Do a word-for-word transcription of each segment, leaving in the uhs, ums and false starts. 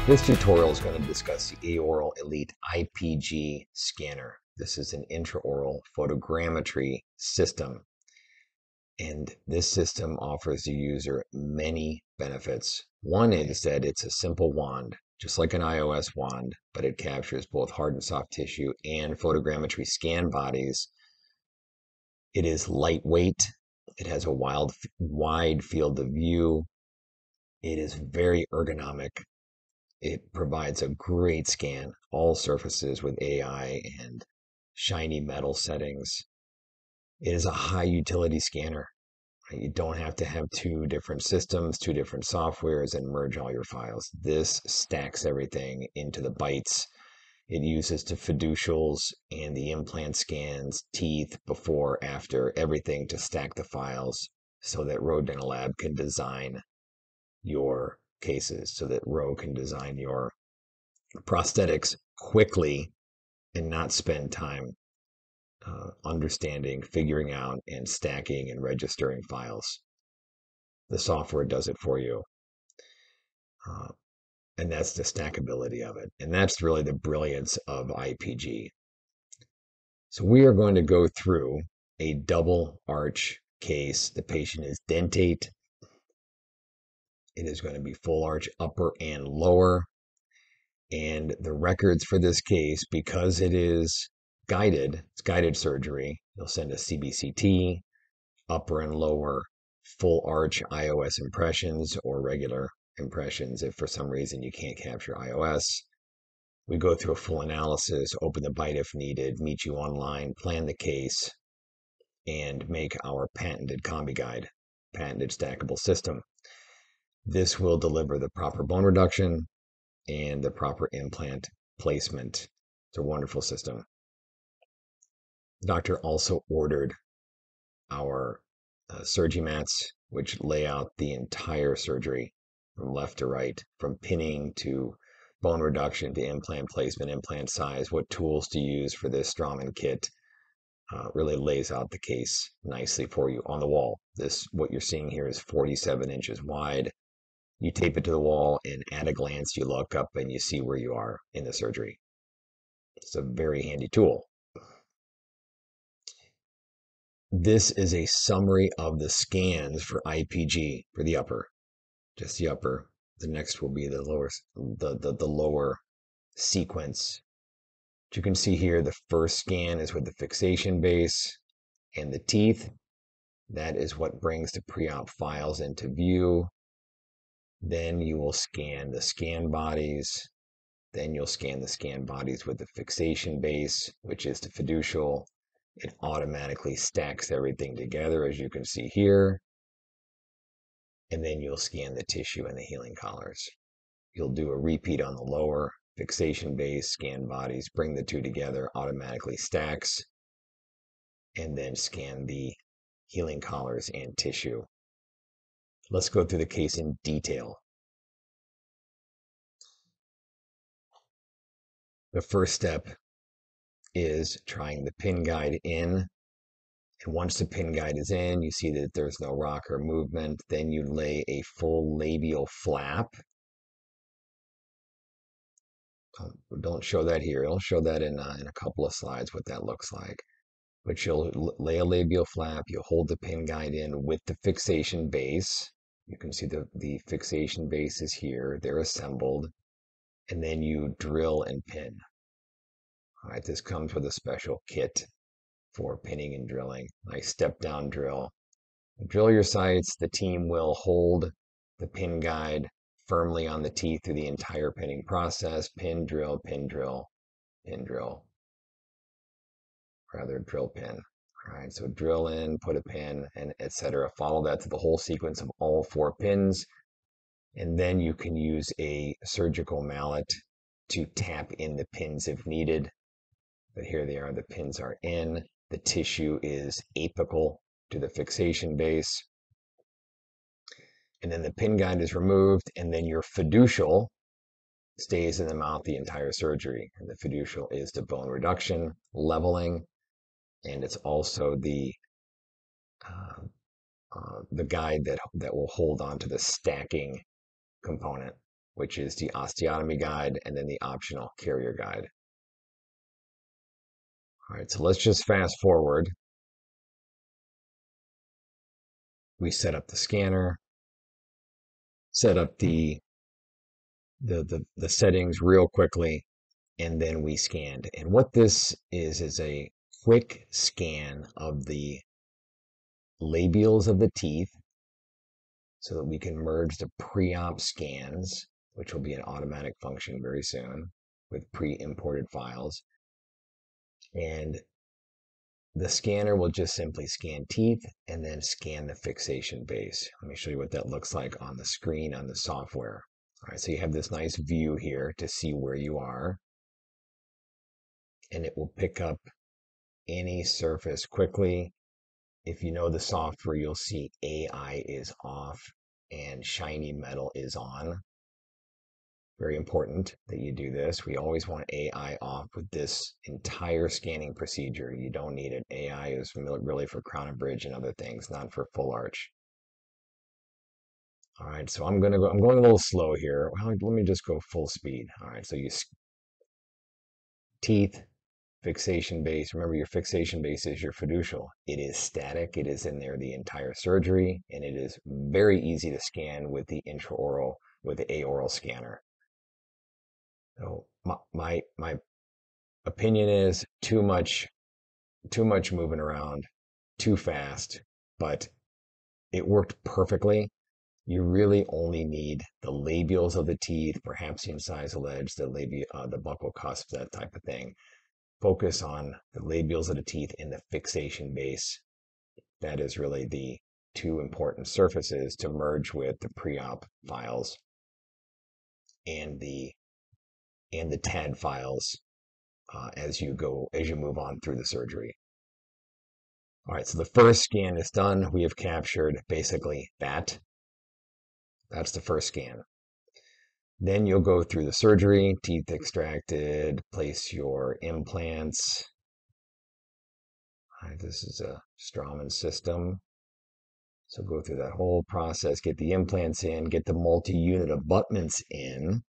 This tutorial is going to discuss the Aoral Elite I P G scanner. This is an intraoral photogrammetry system, and this system offers the user many benefits. One is that it's a simple wand, just like an iOS wand, but it captures both hard and soft tissue and photogrammetry scan bodies. It is lightweight. It has a wild, wide field of view. It is very ergonomic. It provides a great scan, all surfaces with A I and shiny metal settings. It is a high utility scanner. You don't have to have two different systems, two different softwares, and merge all your files. This stacks everything into the bytes. It uses the fiducials and the implant scans, teeth, before, after, everything to stack the files so that Rowe Dental Lab can design your cases, so that Rowe can design your prosthetics quickly and not spend time uh, understanding, figuring out, and stacking and registering files. The software does it for you. Uh, and that's the stackability of it. And that's really the brilliance of I P G. So we are going to go through a double arch case. The patient is dentate. It is going to be full arch upper and lower. And the records for this case, because it is guided, it's guided surgery, you'll send a C B C T, upper and lower, full arch iOS impressions or regular impressions if for some reason you can't capture iOS. We go through a full analysis, open the bite if needed, meet you online, plan the case, and make our patented Combi Guide, patented stackable system. This will deliver the proper bone reduction and the proper implant placement. It's a wonderful system. The doctor also ordered our uh, SurgiMats, which lay out the entire surgery from left to right, from pinning to bone reduction to implant placement, implant size, what tools to use for this Straumann kit. Uh, really lays out the case nicely for you on the wall. This, what you're seeing here, is forty-seven inches wide. You tape it to the wall, and at a glance, you look up and you see where you are in the surgery. It's a very handy tool. This is a summary of the scans for I P G for the upper, just the upper. The next will be the lower, the, the, the lower sequence. You can see here, the first scan is with the fixation base and the teeth. That is what brings the pre-op files into view. Then you will scan the scan bodies. Then you'll scan the scan bodies with the fixation base, which is the fiducial. It automatically stacks everything together, as you can see here. And then you'll scan the tissue and the healing collars. You'll do a repeat on the lower, fixation base, scan bodies, bring the two together, automatically stacks, and then scan the healing collars and tissue. Let's go through the case in detail. The first step is trying the pin guide in. And once the pin guide is in, you see that there's no rock or movement. Then you lay a full labial flap. Don't show that here. I'll show that in, uh, in a couple of slides what that looks like. But you'll lay a labial flap. You hold the pin guide in with the fixation base. You can see the, the fixation base is here. They're assembled. And then you drill and pin. All right, this comes with a special kit for pinning and drilling. Nice step down drill. Drill your sites. The team will hold the pin guide firmly on the teeth through the entire pinning process. Pin, drill, pin, drill, pin, drill. Rather, drill, pin. All right, so drill in, put a pin, and et cetera. Follow that to the whole sequence of all four pins. And then you can use a surgical mallet to tap in the pins if needed. But here they are, the pins are in. The tissue is apical to the fixation base. And then the pin guide is removed, and then your fiducial stays in the mouth the entire surgery. And the fiducial is the bone reduction, leveling, and it's also the uh, uh, the guide that, that will hold on to the stacking component. which is the osteotomy guide, and then the optional carrier guide. All right, so let's just fast forward. We set up the scanner, set up the the the, the settings real quickly, and then we scanned. And what this is is a quick scan of the labials of the teeth so that we can merge the pre-op scans, which will be an automatic function very soon with pre-imported files. And the scanner will just simply scan teeth and then scan the fixation base. Let me show you what that looks like on the screen on the software. All right, so you have this nice view here to see where you are, and it will pick up any surface quickly. If you know the software, you'll see A I is off and shiny metal is on. Very important that you do this. We always want A I off with this entire scanning procedure. You don't need it. A I is really for crown and bridge and other things, not for full arch. All right, so I'm gonna go. I'm going a little slow here. Well, let me just go full speed. All right, so you teeth, fixation base. Remember, your fixation base is your fiducial. It is static. It is in there the entire surgery, and it is very easy to scan with the intraoral, with the aoral scanner. So my, my my opinion is too much, too much moving around, too fast, but it worked perfectly. You really only need the labials of the teeth, perhaps the incisal edge, the labia, uh, the buccal cusp, that type of thing. Focus on the labials of the teeth and the fixation base. That is really the two important surfaces to merge with the pre-op files and the and the T A D files uh, as you go as you move on through the surgery. All right, so the first scan is done. We have captured basically that. That's the first scan. Then you'll go through the surgery, teeth extracted, place your implants. All right, this is a Straumann system. So go through that whole process, get the implants in, get the multi-unit abutments in.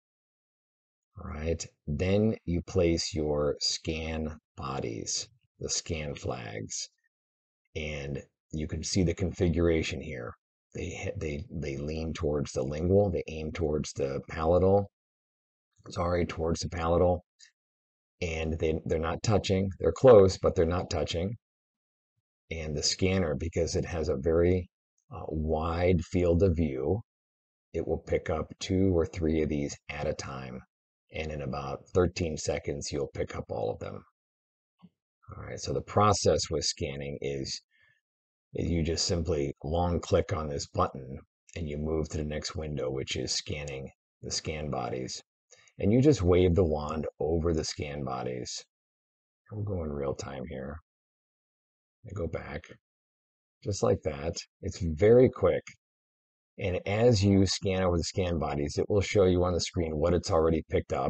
All right, then you place your scan bodies, the scan flags, and you can see the configuration here. They they they lean towards the lingual, they aim towards the palatal, sorry, towards the palatal, and they they're not touching. They're close, but they're not touching. And the scanner, because it has a very uh, wide field of view, it will pick up two or three of these at a time. And in about thirteen seconds, you'll pick up all of them. All right, so the process with scanning is, is you just simply long click on this button and you move to the next window, which is scanning the scan bodies. And you just wave the wand over the scan bodies. We'll go in real time here. I go back, just like that. It's very quick. And as you scan over the scan bodies, it will show you on the screen what it's already picked up.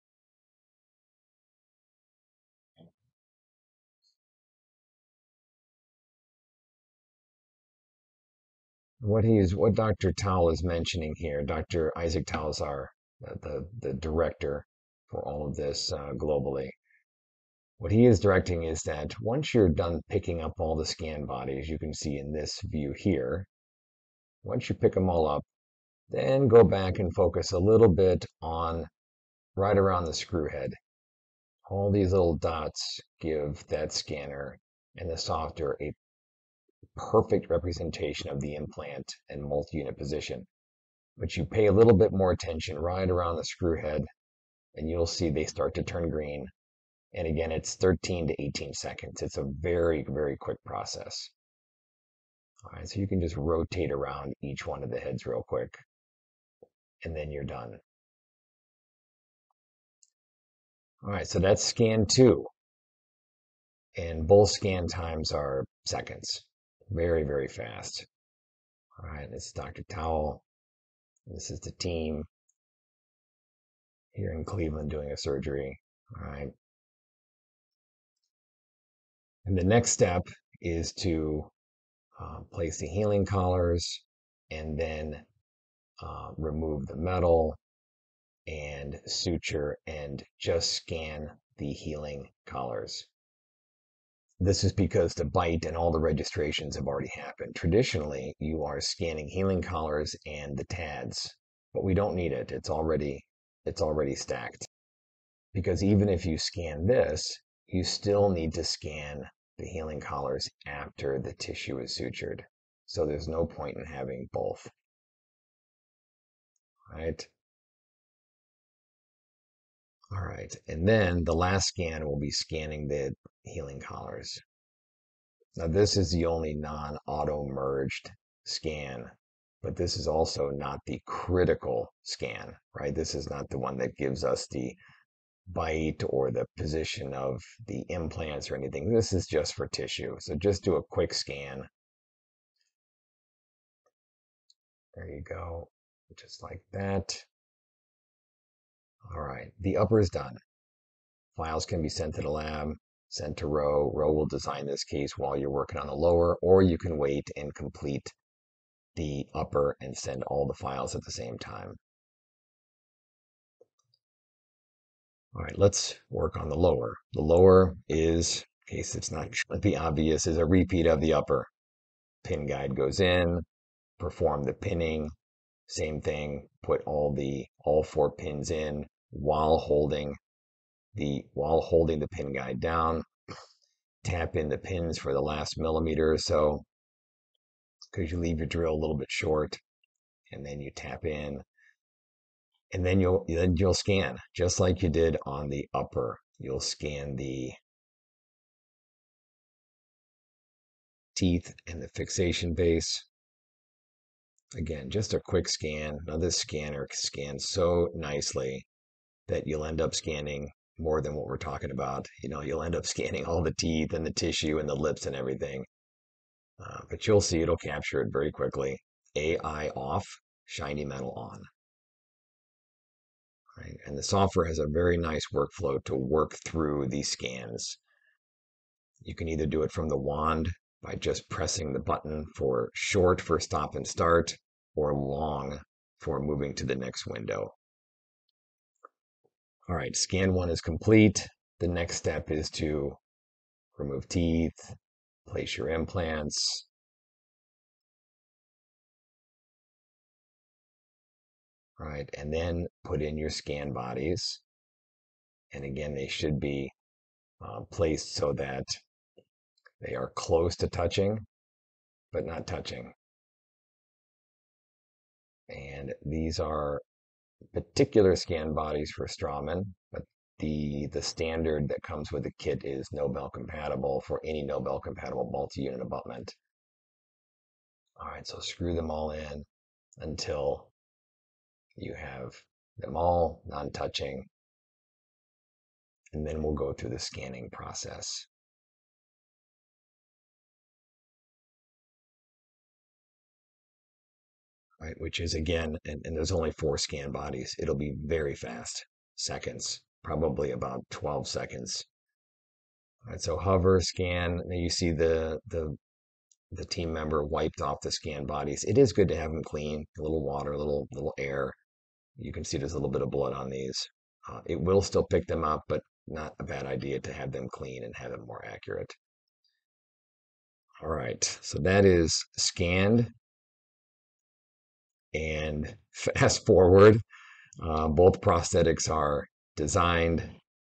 What he's, what Doctor Towle is mentioning here, Doctor Isaac Towle is our, the, the director for all of this uh, globally. What he is directing is that once you're done picking up all the scan bodies, you can see in this view here, once you pick them all up, then go back and focus a little bit on right around the screw head. All these little dots give that scanner and the software a perfect representation of the implant and multi-unit position. But you pay a little bit more attention right around the screw head, and you'll see they start to turn green. And again, it's thirteen to eighteen seconds. It's a very, very quick process. All right, so you can just rotate around each one of the heads real quick, and then you're done. All right, so that's scan two. And both scan times are seconds. Very, very fast. All right, this is Doctor Towle. This is the team here in Cleveland doing a surgery. All right. And the next step is to uh, place the healing collars and then uh, remove the metal, and suture and just scan the healing collars. This is because the bite and all the registrations have already happened. Traditionally, you are scanning healing collars and the T A Ds, but we don't need it. It's already it's already stacked. Because even if you scan this, you still need to scan the healing collars after the tissue is sutured. So there's no point in having both. Right? All right. And then the last scan will be scanning the healing collars. Now, this is the only non-auto merged scan, but this is also not the critical scan, right? This is not the one that gives us the bite or the position of the implants or anything. This is just for tissue. So just do a quick scan. There you go. Just like that. All right. The upper is done. Files can be sent to the lab, sent to Roe. Roe will design this case while you're working on the lower, or you can wait and complete the upper and send all the files at the same time. All right, let's work on the lower. The lower is, in case it's not going to be obvious, is a repeat of the upper. Pin guide goes in, perform the pinning, same thing, put all the all four pins in while holding the while holding the pin guide down. Tap in the pins for the last millimeter or so, because you leave your drill a little bit short, and then you tap in, and then you'll then you'll scan just like you did on the upper. You'll scan the teeth and the fixation base. Again, just a quick scan. Now this scanner scans so nicely that you'll end up scanning more than what we're talking about. You know, you'll end up scanning all the teeth and the tissue and the lips and everything. Uh, but you'll see it'll capture it very quickly. A I off, shiny metal on. Right? And the software has a very nice workflow to work through these scans. You can either do it from the wand by just pressing the button for short for stop and start, or long for moving to the next window. All right, scan one is complete. The next step is to remove teeth, place your implants. All right, and then put in your scan bodies. And again, they should be uh, placed so that they are close to touching, but not touching. And these are particular scan bodies for Straumann, but the the standard that comes with the kit is Nobel compatible for any Nobel compatible multi-unit abutment. All right, so screw them all in until you have them all non-touching, and then we'll go through the scanning process. Right, which is again, and, and there's only four scan bodies. It'll be very fast, seconds, probably about twelve seconds. All right, so hover, scan, and you see the the the team member wiped off the scan bodies. It is good to have them clean, a little water, a little little air. You can see there's a little bit of blood on these. Uh, it will still pick them up, but not a bad idea to have them clean and have them more accurate. All right, so that is scanned. And fast forward, uh, both prosthetics are designed.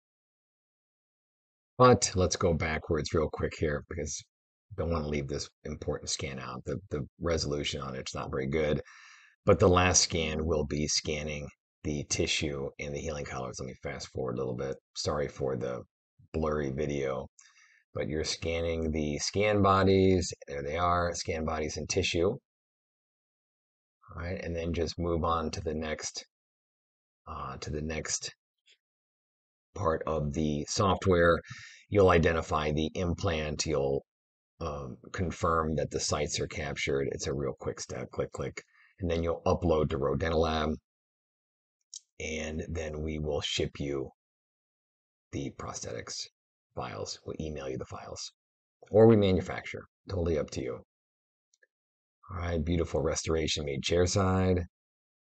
But let's go backwards real quick here because I don't want to leave this important scan out. The, the resolution on it's not very good. But the last scan will be scanning the tissue and the healing collars. Let me fast forward a little bit. Sorry for the blurry video. But you're scanning the scan bodies. There they are, scan bodies and tissue. All right, and then just move on to the next uh, to the next part of the software. You'll identify the implant. You'll um, confirm that the sites are captured. It's a real quick step. Click, click, and then you'll upload to Roe Dental Lab, and then we will ship you the prosthetics files. We'll email you the files, or we manufacture. Totally up to you. All right, beautiful restoration made chairside.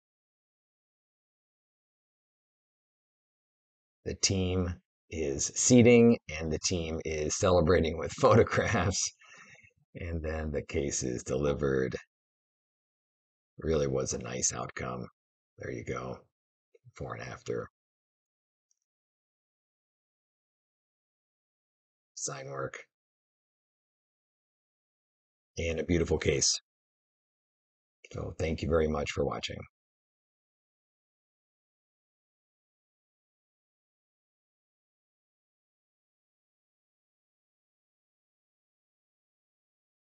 The team is seating and the team is celebrating with photographs. And then the case is delivered. Really was a nice outcome. There you go, before and after. Sign work. And a beautiful case. So thank you very much for watching.